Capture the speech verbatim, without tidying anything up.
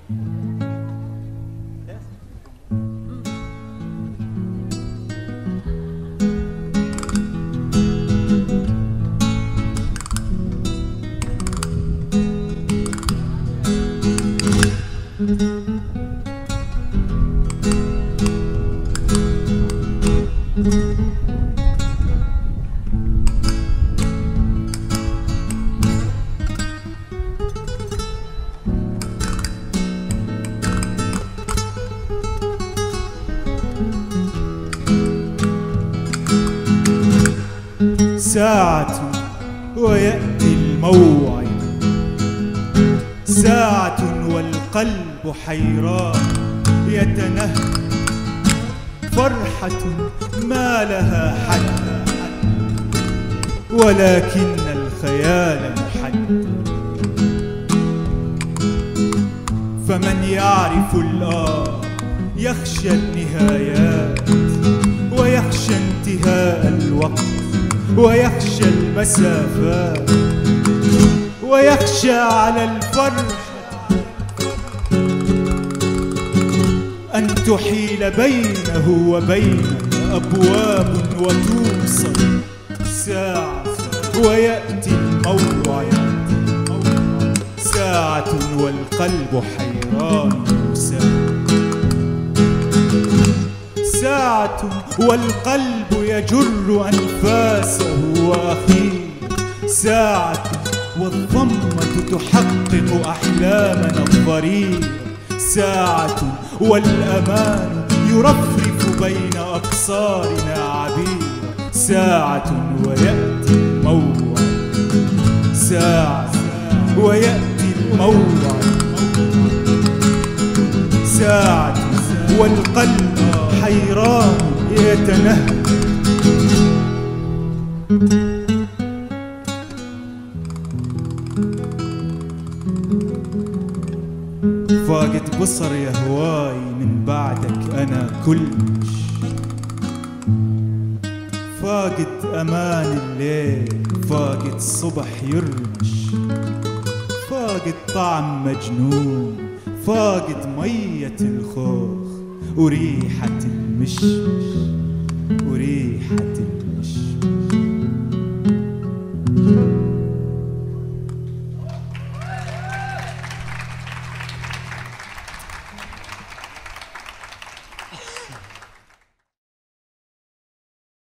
ساعة ويأتي الموعد، ساعة والقلب حيران يتنهد، فرحة ما لها حد ولكن الخيال محد. فمن يعرف الآن يخشى النهايات ويخشى انتهاء الوقت ويخشى المسافات ويخشى على الفرح أن تحيل بينه وبين أبواب وتوصل ساعة ويأتي الموعد، ساعة والقلب حيران يسار، ساعة والقلب يجر أنفاسه وأخيه، ساعة والضمة تحقق أحلامنا الضرير، ساعة والأمان يرفرف بين أقصارنا عبير، ساعة ويأتي الموعد، ساعة ويأتي الموعد، ساعة والقلب حيران يتنهد. فاقد بصر يا هواي من بعدك أنا كلش، فاقد أمان الليل، فاقد صبح يرمش، فاقد طعم مجنون، فاقد مية الخوخ وريحة المشمش وريحة